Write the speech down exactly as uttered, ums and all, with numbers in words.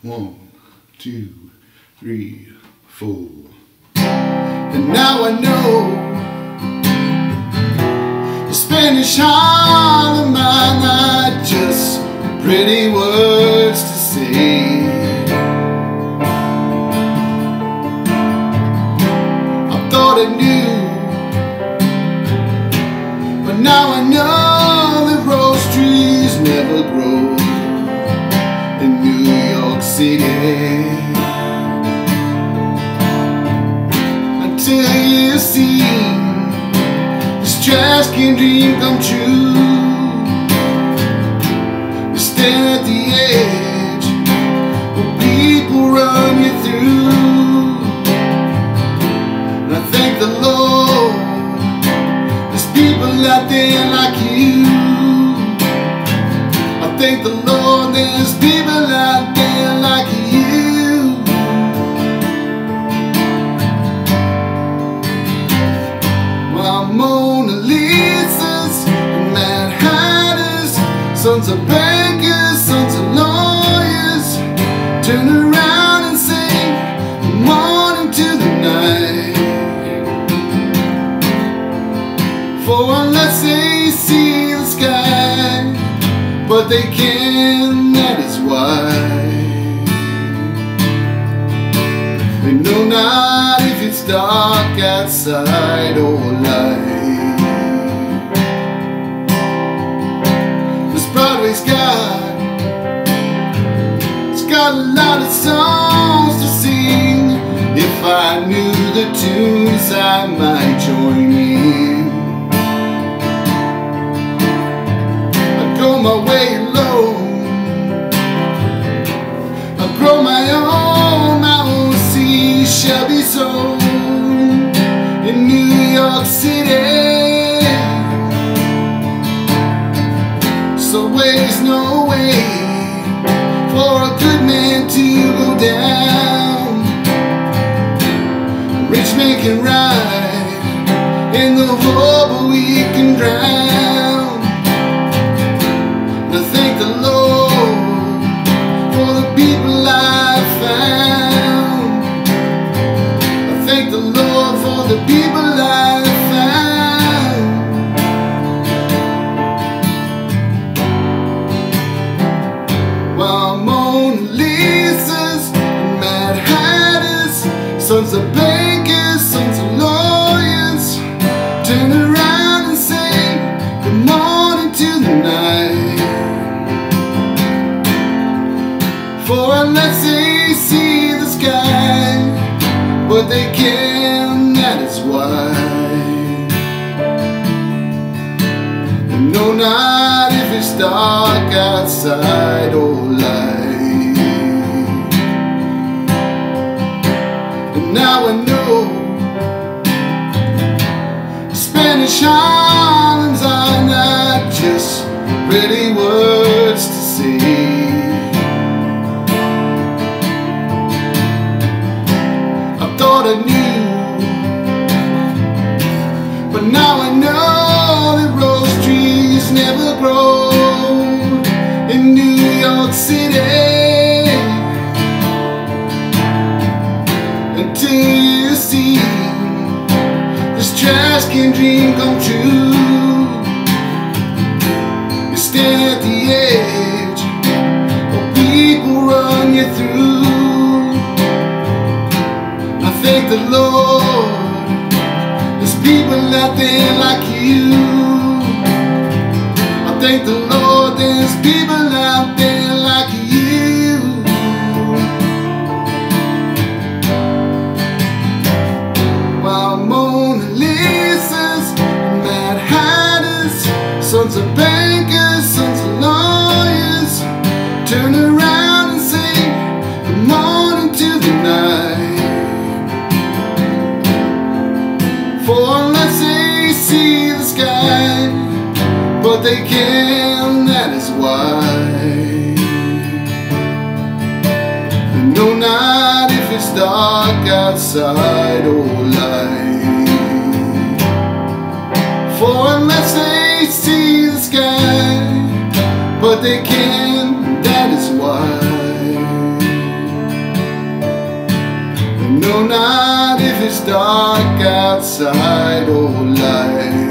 One, two, three, four. And now I know the Spanish Harlem are not just pretty words to say. I thought I knew, but now I know that rose trees never grow in New York City until you see this trash can dream come true. You stand at the edge where people run you through, and I thank the Lord there's people out there like you. I thank the Lord there's people out there like you. While Mona Lisas and Mad Hatters, sons of bankers, sons of lawyers, turn around and sing from morning to the night. For unless they see the sky, but they can, that is why. They know not if it's dark outside or light. This Broadway's got, it's got a lot of songs to sing. If I knew the tunes I might join in. My way alone, I grow my own, my own seed shall be sown in New York City. So there's no way for a good man to go down. A rich man can ride in the hope, but we can drown. I thank the Lord for the people I found. I thank the Lord for the people I found. While Mona Lisas and Mad Hatters, sons of bankers, sons of lawyers, turn around and say good morning to the night. For unless they see the sky, but they can, that is why. They know not if it's dark outside or light. And now I know Spanish Harlems are not just pretty words to say. I knew, but now I know that rose trees never grow in New York City until you see this trash can dream come true. You stand at the edge where people run you through. Thank the Lord there's people out there like you. I thank the Lord there's people out there like you. While Mona Lisas and Mad Hatters, sons of bankers, sons of lawyers, turn around and say good morning to the night. For unless they see the sky, but they can, that is why. They know not if it's dark outside or light. For unless they see the sky, but they can, that is why. No, not if it's dark outside or light